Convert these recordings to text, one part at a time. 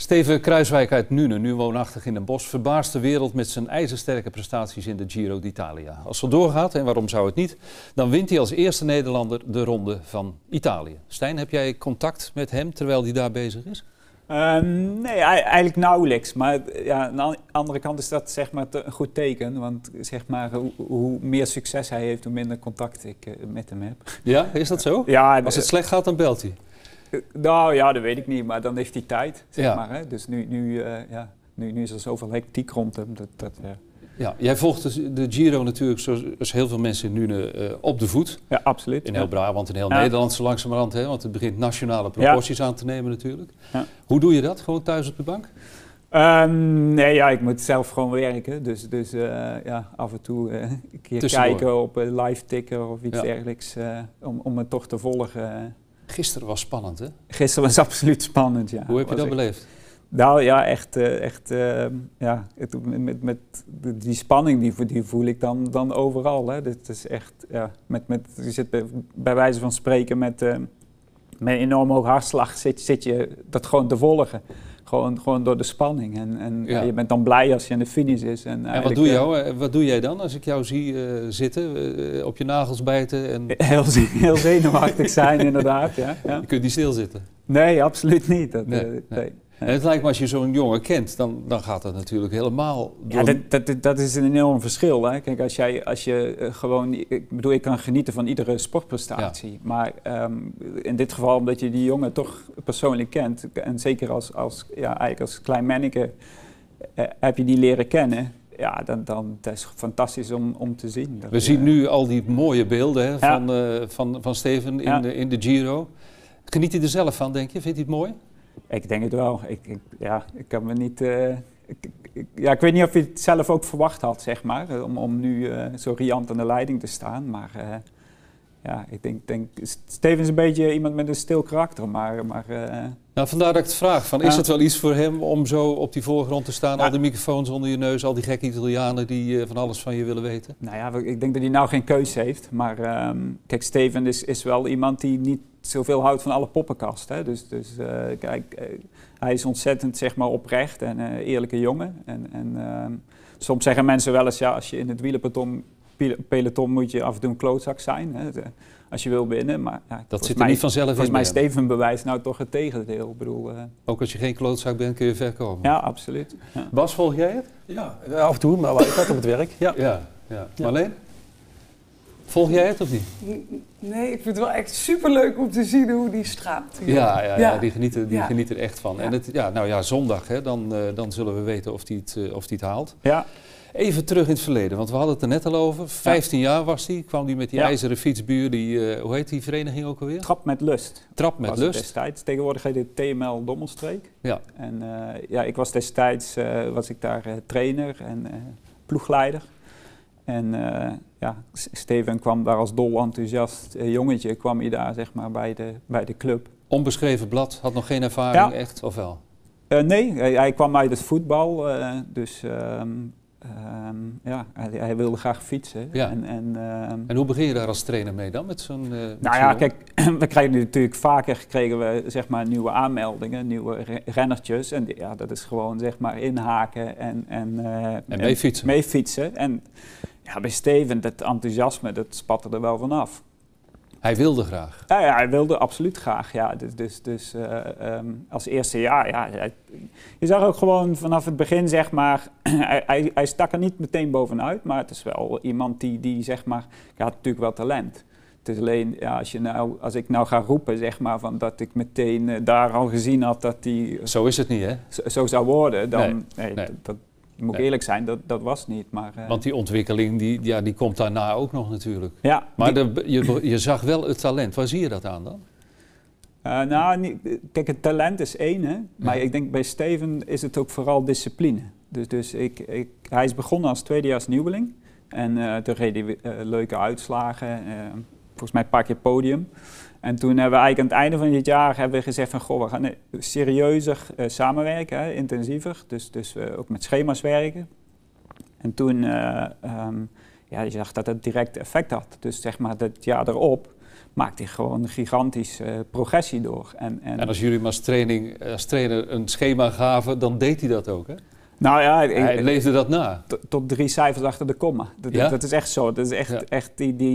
Steven Kruijswijk uit Nuenen, nu woonachtig in Den Bosch, verbaast de wereld met zijn ijzersterke prestaties in de Giro d'Italia. Als het doorgaat, en waarom zou het niet, dan wint hij als eerste Nederlander de Ronde van Italië. Stijn, heb jij contact met hem terwijl hij daar bezig is? Nee, eigenlijk nauwelijks. Maar ja, aan de andere kant is dat zeg maar een goed teken. Want zeg maar, hoe meer succes hij heeft, hoe minder contact ik met hem heb. Ja, is dat zo? Ja, als het slecht gaat, dan belt hij. Nou ja, dat weet ik niet. Maar dan heeft hij tijd, zeg maar. Hè? Dus nu is er zoveel hectiek rond hem. Ja, jij volgt de Giro natuurlijk, zoals heel veel mensen in Nuenen, op de voet. Ja, absoluut. In heel Brabant, in heel Nederland zo langzamerhand, hè, want het begint nationale proporties aan te nemen natuurlijk. Ja. Hoe doe je dat? Gewoon thuis op de bank? Nee, ik moet zelf gewoon werken. Dus af en toe een keer kijken op een live ticker of iets dergelijks, om het toch te volgen. Gisteren was spannend, hè? Gisteren was absoluut spannend, ja. Hoe heb je dat beleefd? Nou ja, met die spanning die voel ik dan overal. Hè. Dit is echt, je zit bij wijze van spreken met een enorm hoog hartslag zit je dat gewoon te volgen. Gewoon door de spanning. En je bent dan blij als je aan de finish is. En wat doe jij dan als ik jou zie zitten, op je nagels bijten? En... Heel zenuwachtig zijn, inderdaad. Ja. Je kunt niet stilzitten? Nee, absoluut niet. Nee. En het lijkt me als je zo'n jongen kent, dan gaat dat natuurlijk helemaal door... Ja, dat is een enorm verschil. Hè? Kijk, als je gewoon... Ik bedoel, ik kan genieten van iedere sportprestatie. Ja. Maar in dit geval, omdat je die jongen toch persoonlijk kent... en zeker eigenlijk als klein manneke heb je die leren kennen... Ja, dan dat is fantastisch om te zien. We zien nu al die mooie beelden hè, van Steven in de Giro. Geniet hij er zelf van, denk je? Vindt hij het mooi? Ik denk het wel. Ik kan me niet... ik weet niet of je het zelf ook verwacht had, zeg maar, om nu zo riant aan de leiding te staan. Maar ik denk Steven is een beetje iemand met een stil karakter, maar nou, vandaar dat ik het vraag. Is het wel iets voor hem om zo op die voorgrond te staan? Al die microfoons onder je neus, al die gekke Italianen die van alles van je willen weten? Nou ja, ik denk dat hij nou geen keus heeft. Maar kijk, Steven is wel iemand die niet zoveel houdt van alle poppenkast. Hè? Dus kijk, hij is ontzettend zeg maar oprecht en eerlijke jongen. En soms zeggen mensen wel eens, als je in het wielerpeloton moet je af en toe een klootzak zijn. Hè? Als je wil winnen. Maar dat zit er niet vanzelf in. Volgens mij Steven bewijst nou toch het tegendeel. Ik bedoel, ook als je geen klootzak bent kun je ver komen. Ja, absoluut. Ja. Bas, volg jij het? Ja, af en toe, maar ik had op het werk. Ja. Marleen? Volg jij het of niet? Nee, ik vind het wel echt superleuk om te zien hoe die straamt. Ja, die geniet er echt van. Ja. En zondag, hè, dan zullen we weten of hij het haalt. Ja. Even terug in het verleden, want we hadden het er net al over. 15 jaar was hij, kwam hij met die ijzeren fietsbuur. Hoe heet die vereniging ook alweer? Trap met Lust. Trap met Lust. Destijds. Tegenwoordig heet het TML Dommelstreek. Ja. En ik was destijds was ik daar trainer en ploegleider. En Steven kwam daar als dol enthousiast jongetje, kwam hij daar zeg maar bij de club. Onbeschreven blad, had nog geen ervaring echt, of wel? Nee, hij kwam uit het voetbal, hij wilde graag fietsen. Ja. En hoe begin je daar als trainer mee dan, met zo'n... kijk, we krijgen natuurlijk vaker zeg maar nieuwe aanmeldingen, nieuwe rennertjes. En dat is gewoon zeg maar inhaken en meefietsen. En bij Steven, dat enthousiasme, dat spatte er wel vanaf. Hij wilde graag? Ja, hij wilde absoluut graag, ja. Dus als eerste jaar, je zag ook gewoon vanaf het begin, zeg maar, hij stak er niet meteen bovenuit, maar het is wel iemand die zeg maar, had natuurlijk wel talent. Het is alleen, als ik nou ga roepen, zeg maar, van dat ik meteen daar al gezien had dat hij... Zo is het niet, hè? Zo zou worden, dan... Nee. Dat moet eerlijk zijn, dat was niet. Maar, want die ontwikkeling, die komt daarna ook nog natuurlijk. Ja, maar je zag wel het talent. Waar zie je dat aan dan? Kijk, het talent is één, hè? Maar ik denk bij Steven is het ook vooral discipline. Dus hij is begonnen als tweedejaars nieuweling. En toen reed hij leuke uitslagen, volgens mij een paar keer podium. En toen hebben we eigenlijk aan het einde van dit jaar gezegd van, we gaan serieuzer samenwerken, hè, intensiever. Dus ook met schema's werken. En toen, je zag dat het direct effect had. Dus zeg maar dat jaar erop maakt hij gewoon een gigantische progressie door. En als jullie hem als trainer een schema gaven, dan deed hij dat ook, hè? Nou ja, Hij leefde dat na. tot 3 cijfers achter de komma. Dat is echt zo. Dat is echt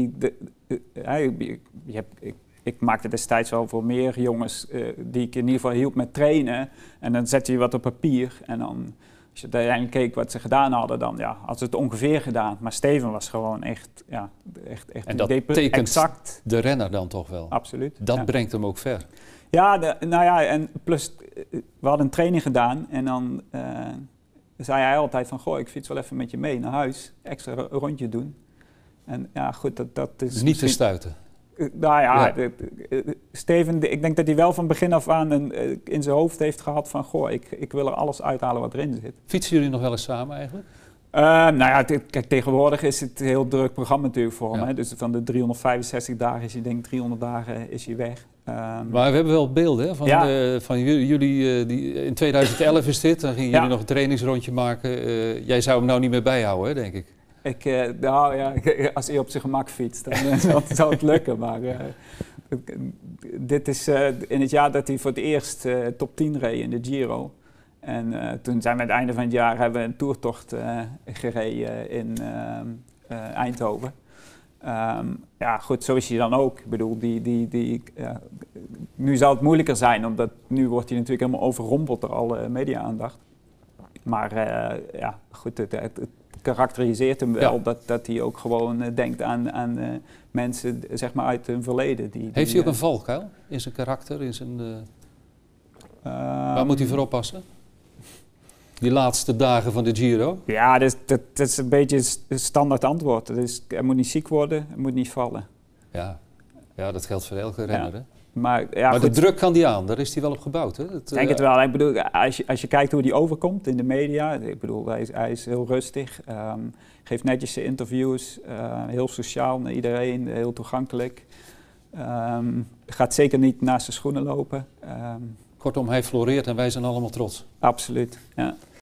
ik maakte destijds wel voor meer jongens die ik in ieder geval hielp met trainen. En dan zette je wat op papier. En dan, als je uiteindelijk keek wat ze gedaan hadden, dan hadden ze het ongeveer gedaan. Maar Steven was gewoon echt en dat tekent exact de renner dan toch wel? Absoluut. Dat brengt hem ook ver. Ja, en plus, we hadden een training gedaan en dan zei hij altijd van, goh, ik fiets wel even met je mee naar huis, extra rondje doen. En ja, goed, dat is Niet te stuiten. Nou ja, Steven, ik denk dat hij wel van begin af aan in zijn hoofd heeft gehad van, goh, ik wil er alles uithalen wat erin zit. Fietsen jullie nog wel eens samen eigenlijk? Nou ja, kijk, tegenwoordig is het een heel druk programma natuurlijk voor hem. Ja. Hè? Dus van de 365 dagen is hij, denk ik, 300 dagen is hij weg. Maar we hebben wel beelden hè, van jullie, in 2011 is dit, dan gingen jullie nog een trainingsrondje maken. Jij zou hem nou niet meer bijhouden, hè, denk ik. Als hij op zijn gemak fietst, dan zou het lukken. Maar dit is in het jaar dat hij voor het eerst top 10 reed in de Giro. En toen zijn we aan het einde van het jaar hebben we een toertocht gereden in Eindhoven. Ja, goed, zo is hij dan ook. Ik bedoel, nu zal het moeilijker zijn, omdat nu wordt hij natuurlijk helemaal overrompeld door alle media-aandacht. Maar ja, goed, het karakteriseert hem wel dat hij ook gewoon denkt aan mensen, zeg maar, uit hun verleden. Heeft hij ook een valkuil in zijn karakter? Waar moet hij voor oppassen? Die laatste dagen van de Giro? Ja, dat is een beetje het standaard antwoord. Dus hij moet niet ziek worden, hij moet niet vallen. Ja, dat geldt voor elke renner. Hè? Maar de druk kan die aan, daar is hij wel op gebouwd. Hè? Ik denk het wel. Ik bedoel, als je kijkt hoe hij overkomt in de media, ik bedoel, hij is heel rustig, geeft netjes zijn interviews, heel sociaal naar iedereen, heel toegankelijk. Gaat zeker niet naast zijn schoenen lopen. Kortom, hij floreert en wij zijn allemaal trots. Absoluut, ja.